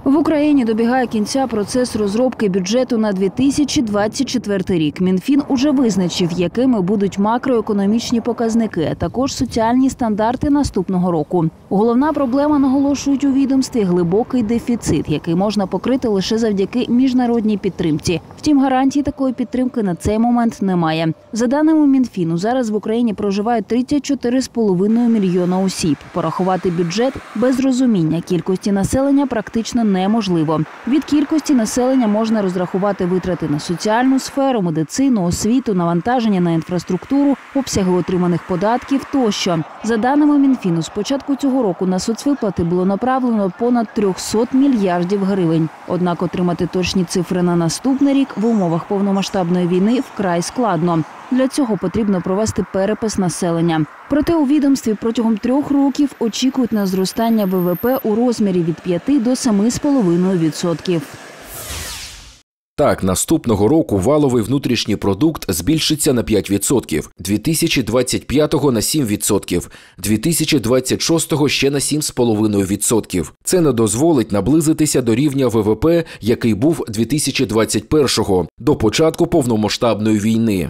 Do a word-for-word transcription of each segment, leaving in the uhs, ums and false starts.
В Україні добігає кінця процес розробки бюджету на дві тисячі двадцять четвертий рік. Мінфін уже визначив, якими будуть макроекономічні показники, а також соціальні стандарти наступного року. Головна проблема, наголошують у відомстві, глибокий дефіцит, який можна покрити лише завдяки міжнародній підтримці. Втім, гарантій такої підтримки на цей момент немає. За даними Мінфіну, зараз в Україні проживають тридцять чотири з половиною мільйона осіб. Порахувати бюджет без розуміння кількості населення практично неможливо. Від кількості населення можна розрахувати витрати на соціальну сферу, медицину, освіту, навантаження на інфраструктуру, обсяги отриманих податків тощо. За даними Мінфіну, з початку цього року на соцвиплати було направлено понад триста мільярдів гривень. Однак отримати точні цифри на наступний рік в умовах повномасштабної війни вкрай складно. Для цього потрібно провести перепис населення. Проте у відомстві протягом трьох років очікують на зростання ВВП у розмірі від п'яти до семи з половиною відсотків. Так, наступного року валовий внутрішній продукт збільшиться на п'ять відсотків, дві тисячі двадцять п'ятого – на сім відсотків, дві тисячі двадцять шостого – ще на сім з половиною відсотків. Це не дозволить наблизитися до рівня ВВП, який був дві тисячі двадцять першого, до початку повномасштабної війни.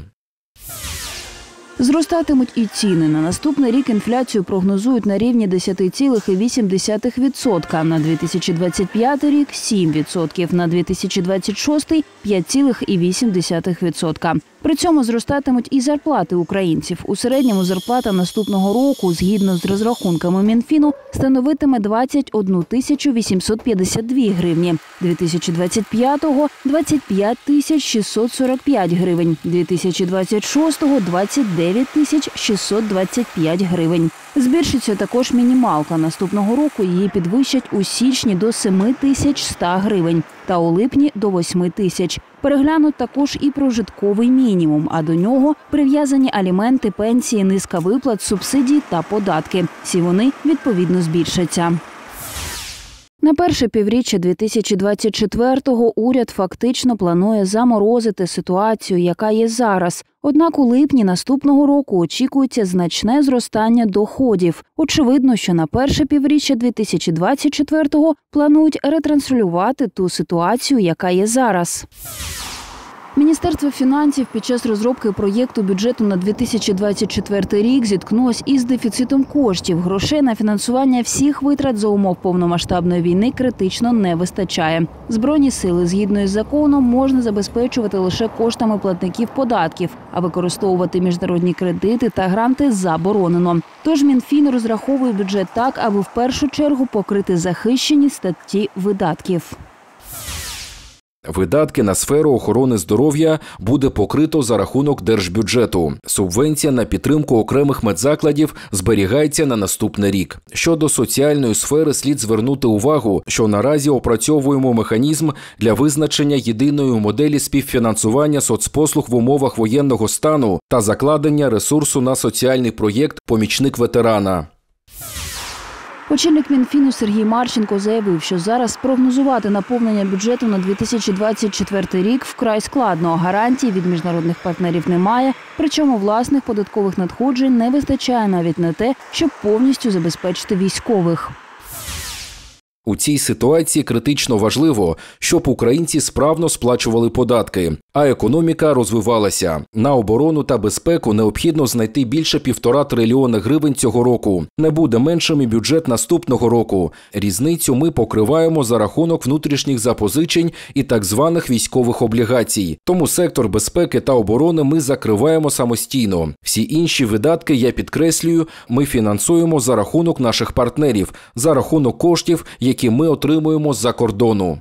Зростатимуть і ціни. На наступний рік інфляцію прогнозують на рівні десять цілих вісім десятих відсотка, на дві тисячі двадцять п'ятий рік – сім відсотків, на дві тисячі двадцять шостий – п'ять цілих вісім десятих відсотка. При цьому зростатимуть і зарплати українців. У середньому зарплата наступного року, згідно з розрахунками Мінфіну, становитиме двадцять одну тисячу вісімсот п'ятдесят дві гривні, дві тисячі двадцять п'ятого – двадцять п'ять тисяч шістсот сорок п'ять гривень, дві тисячі двадцять шостого – двадцять дев'ять тисяч шістсот двадцять п'ять гривень. Збільшиться також мінімалка. Наступного року її підвищать у січні до семи тисяч ста гривень та у липні до восьми тисяч. Переглянуть також і прожитковий мінімум, а до нього прив'язані аліменти, пенсії, низка виплат, субсидій та податки. Всі вони відповідно збільшаться. На перше півріччя дві тисячі двадцять четвертого уряд фактично планує заморозити ситуацію, яка є зараз. Однак у липні наступного року очікується значне зростання доходів. Очевидно, що на перше півріччя дві тисячі двадцять четвертого планують ретранслювати ту ситуацію, яка є зараз. Міністерство фінансів під час розробки проєкту бюджету на дві тисячі двадцять четвертий рік зіткнулось із дефіцитом коштів. Грошей на фінансування всіх витрат за умов повномасштабної війни критично не вистачає. Збройні сили, згідно із законом, можна забезпечувати лише коштами платників податків, а використовувати міжнародні кредити та гранти заборонено. Тож Мінфін розраховує бюджет так, аби в першу чергу покрити захищені статті видатків. Видатки на сферу охорони здоров'я буде покрито за рахунок держбюджету. Субвенція на підтримку окремих медзакладів зберігається на наступний рік. Щодо соціальної сфери слід звернути увагу, що наразі опрацьовуємо механізм для визначення єдиної моделі співфінансування соцпослуг в умовах воєнного стану та закладення ресурсу на соціальний проєкт «Помічник ветерана». Очільник Мінфіну Сергій Марченко заявив, що зараз спрогнозувати наповнення бюджету на дві тисячі двадцять четвертий рік вкрай складно. Гарантій від міжнародних партнерів немає, причому власних податкових надходжень не вистачає навіть на те, щоб повністю забезпечити військових. У цій ситуації критично важливо, щоб українці справно сплачували податки, а економіка розвивалася. На оборону та безпеку необхідно знайти більше півтора трильйона гривень цього року. Не буде меншим і бюджет наступного року. Різницю ми покриваємо за рахунок внутрішніх запозичень і так званих військових облігацій. Тому сектор безпеки та оборони ми закриваємо самостійно. Всі інші видатки, я підкреслюю, ми фінансуємо за рахунок наших партнерів, за рахунок коштів, які які ми отримуємо з-за кордону.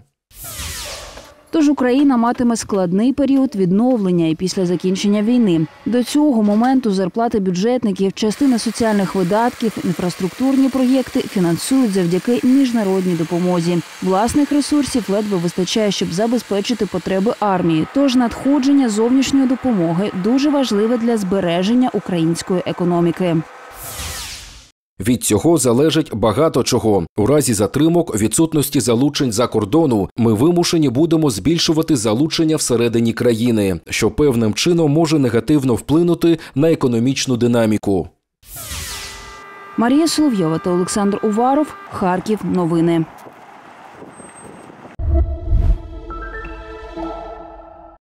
Тож Україна матиме складний період відновлення і після закінчення війни. До цього моменту зарплати бюджетників, частина соціальних видатків, інфраструктурні проєкти фінансують завдяки міжнародній допомозі. Власних ресурсів ледве вистачає, щоб забезпечити потреби армії. Тож надходження зовнішньої допомоги дуже важливе для збереження української економіки. Від цього залежить багато чого. У разі затримок, відсутності залучень за кордону, ми вимушені будемо збільшувати залучення всередині країни, що певним чином може негативно вплинути на економічну динаміку. Марія Соловйова та Олександр Уваров. Харків. Новини.